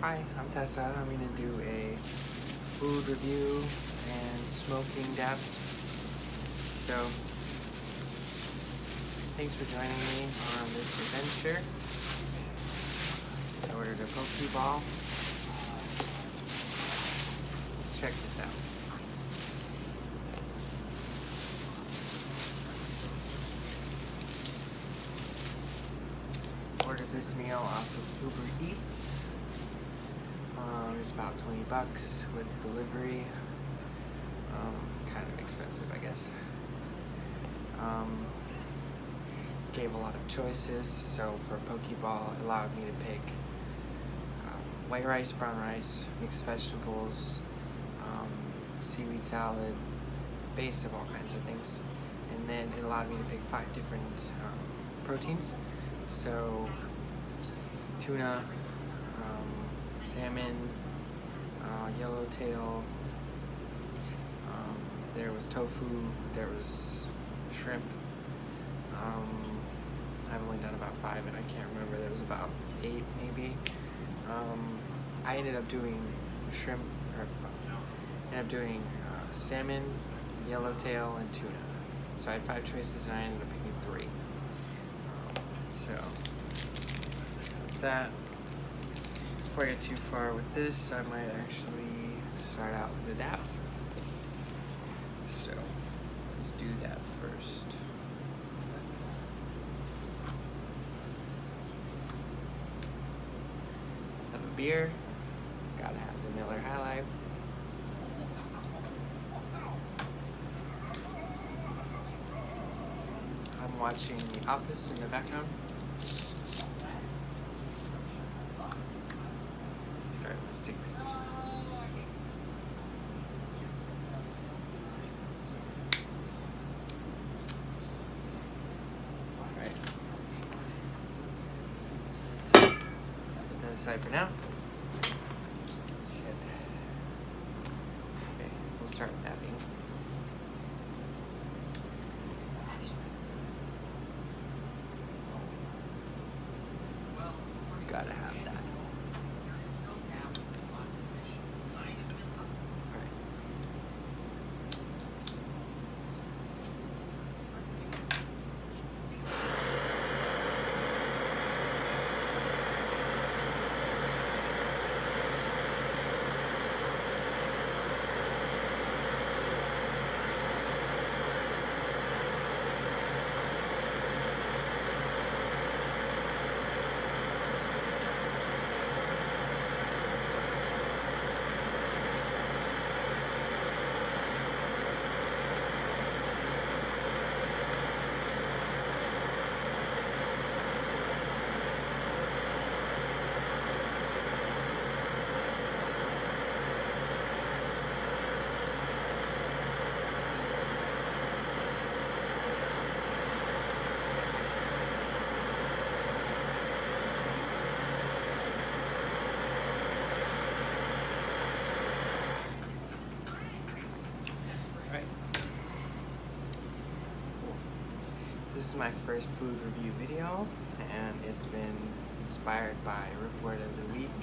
Hi, I'm Tessa. I'm going to do a food review and smoking dabs. So, thanks for joining me on this adventure. I ordered a Pokeball. Let's check this out. Ordered this meal off of Uber Eats. It was about 20 bucks with delivery. Kind of expensive, I guess. Gave a lot of choices, so for Pokeball it allowed me to pick white rice, brown rice, mixed vegetables, seaweed salad, base of all kinds of things. And then it allowed me to pick 5 different proteins. So tuna, salmon, yellowtail, there was tofu, there was shrimp. I've only done about 5 and I can't remember, there was about 8 maybe. I ended up doing shrimp, or ended up doing salmon, yellowtail, and tuna. So I had 5 choices and I ended up picking 3. So that's that. Before I get too far with this, I might actually start out with a dab. So let's do that first. Let's have a beer. Gotta have the Miller High Life. I'm watching The Office in the background. Start with sticks. Alright. Set that aside for now. Shit. Okay, we'll start with dabbing. Gotta have that. This is my first food review video, and it's been inspired by Ripword of the Week,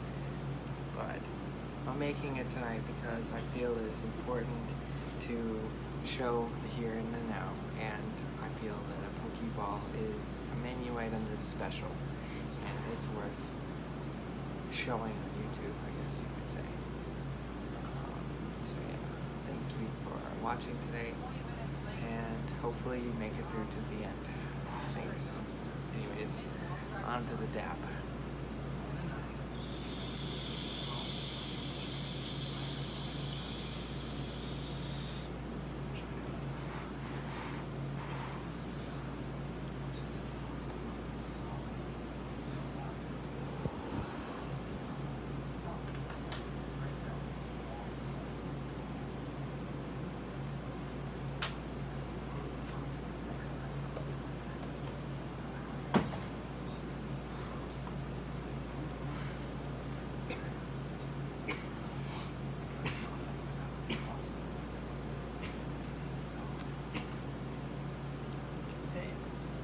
but I'm making it tonight because I feel it is important to show the here and the now, and I feel that a Pokeball is a menu item that's special, and it's worth showing on YouTube, I guess you could say. So yeah, thank you for watching today. And hopefully you make it through to the end. Thanks. Anyways, on to the dab.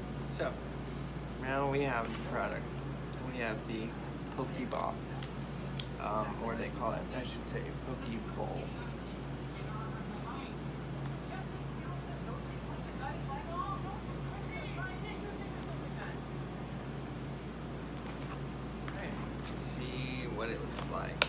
So, now we have the product. We have the Pokeball. or they call it, I should say, poke bowl. Okay, let's see what it looks like.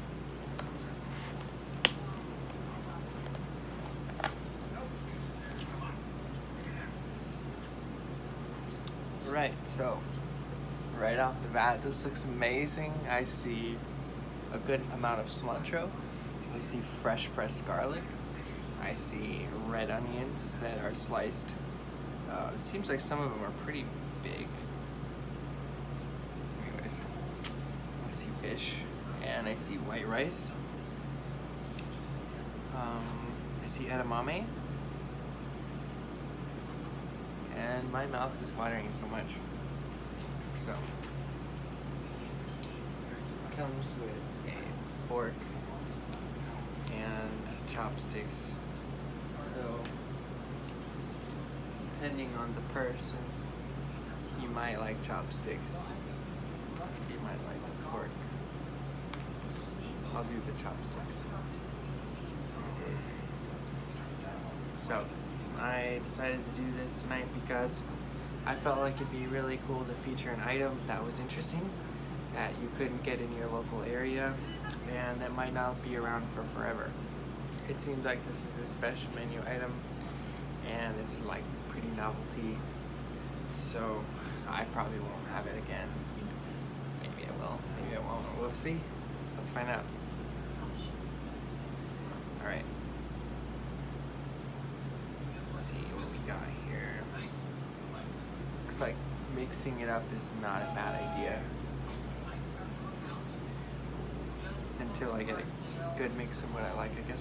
Right, so right off the bat, this looks amazing. I see a good amount of cilantro. I see fresh pressed garlic. I see red onions that are sliced. It seems like some of them are pretty big. Anyways, I see fish and I see white rice. I see edamame. And my mouth is watering so much. So, it comes with a fork and chopsticks. So, depending on the person, you might like chopsticks. You might like the fork. I'll do the chopsticks. So, I decided to do this tonight because I felt like it'd be really cool to feature an item that was interesting, that you couldn't get in your local area, and that might not be around for forever. It seems like this is a special menu item, and it's like pretty novelty, so I probably won't have it again. Maybe I will, maybe I won't, we'll see. Let's find out. Alright. Got here. Looks like mixing it up is not a bad idea until I get a good mix of what I like, I guess.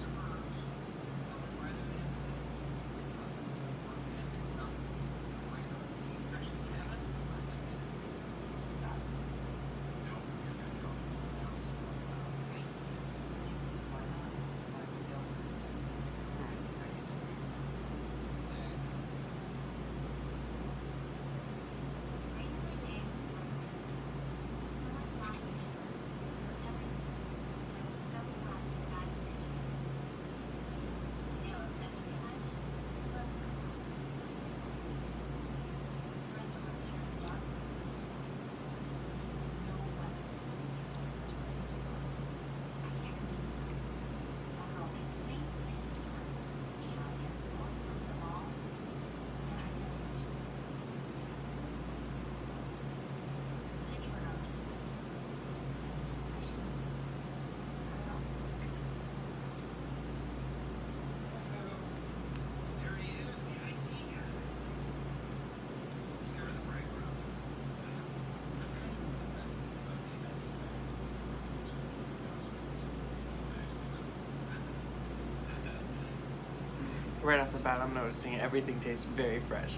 Right off the bat, I'm noticing everything tastes very fresh.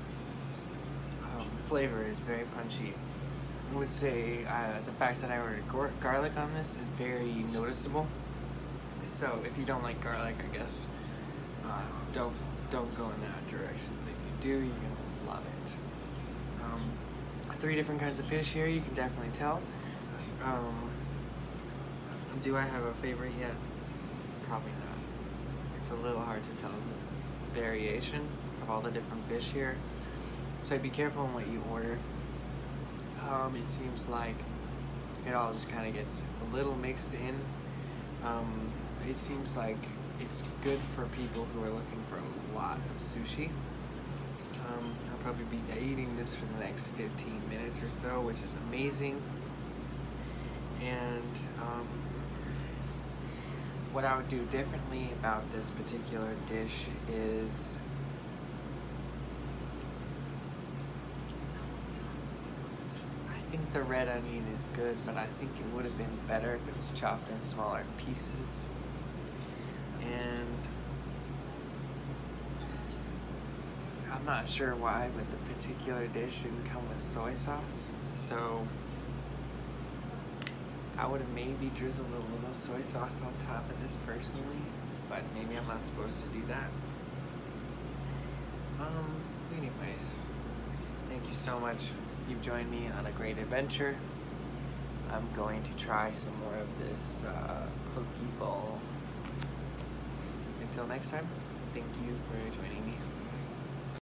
Flavor is very punchy. I would say the fact that I ordered garlic on this is very noticeable. So if you don't like garlic, I guess don't go in that direction. But if you do, you're gonna love it. 3 different kinds of fish here. You can definitely tell. Do I have a favorite yet? Probably not. It's a little hard to tell the variation of all the different fish here, so I'd be careful on what you order. It seems like it all just kind of gets a little mixed in. It seems like it's good for people who are looking for a lot of sushi. I'll probably be eating this for the next 15 minutes or so, which is amazing. And what I would do differently about this particular dish is I think the red onion is good, but I think it would have been better if it was chopped in smaller pieces. And I'm not sure why, but the particular dish didn't come with soy sauce, so I would have maybe drizzled a little soy sauce on top of this personally, but maybe I'm not supposed to do that. Anyways, thank you so much. You've joined me on a great adventure. I'm going to try some more of this Pokeball. Until next time, thank you for joining me.